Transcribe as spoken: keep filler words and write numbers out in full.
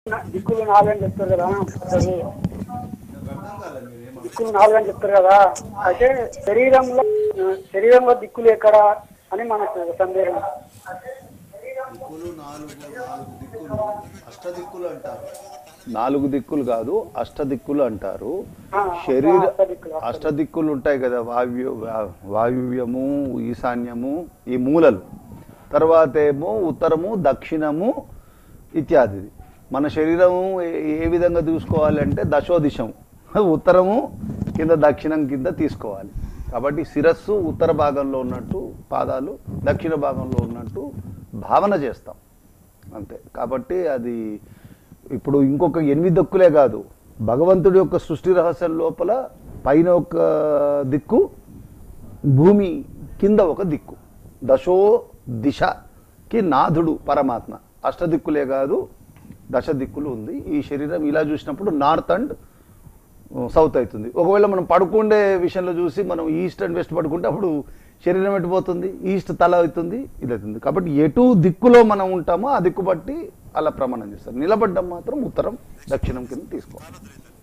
దిక్కులు నాలుగు అని చెప్తారు కదా, దిక్కులు నాలుగు అని చెప్తారు కదా, అయితే శరీరంలో శరీరంలో దిక్కులు ఎక్కడ అని మనకు సందేహం. దిక్కులు నాలుగు నాలుగు దిక్కులు అష్టదిక్కులు అంటారు. నాలుగు దిక్కులు కాదు, అష్టదిక్కులు అంటారు. శరీర అష్టదిక్కులు ఉంటాయి కదా, వాయు వాయువ్యము, ఈశాన్యము, ఈ మూలలు. తర్వాత ఏమో ఉత్తరము, దక్షిణము ఇత్యాది. మన శరీరము ఏ విధంగా చూసుకోవాలంటే దశోదిశం, ఉత్తరము కింద దక్షిణం కింద తీసుకోవాలి. కాబట్టి శిరస్సు ఉత్తర భాగంలో ఉన్నట్టు, పాదాలు దక్షిణ భాగంలో ఉన్నట్టు భావన చేస్తాం అంతే. కాబట్టి అది ఇప్పుడు ఇంకొక ఎనిమిది దిక్కులే కాదు, భగవంతుడి యొక్క సృష్టి రహస్యం లోపల పైన ఒక దిక్కు, భూమి కింద ఒక దిక్కు, దశో దిశకి నాథుడు పరమాత్మ. అష్టదిక్కులే కాదు, దశ దిక్కులు ఉంది. ఈ శరీరం ఇలా చూసినప్పుడు నార్త్ అండ్ సౌత్ అవుతుంది. ఒకవేళ మనం పడుకుండే విషయంలో చూసి మనం ఈస్ట్ అండ్ వెస్ట్ పడుకుంటే అప్పుడు శరీరం ఎట్టిపోతుంది, ఈస్ట్ తల అవుతుంది, ఇది అవుతుంది. కాబట్టి ఎటు దిక్కులో మనం ఉంటామో ఆ దిక్కు బట్టి అలా ప్రమాణం చేస్తారు. నిలబడ్డం మాత్రం ఉత్తరం దక్షిణం కింద తీసుకోవాలి.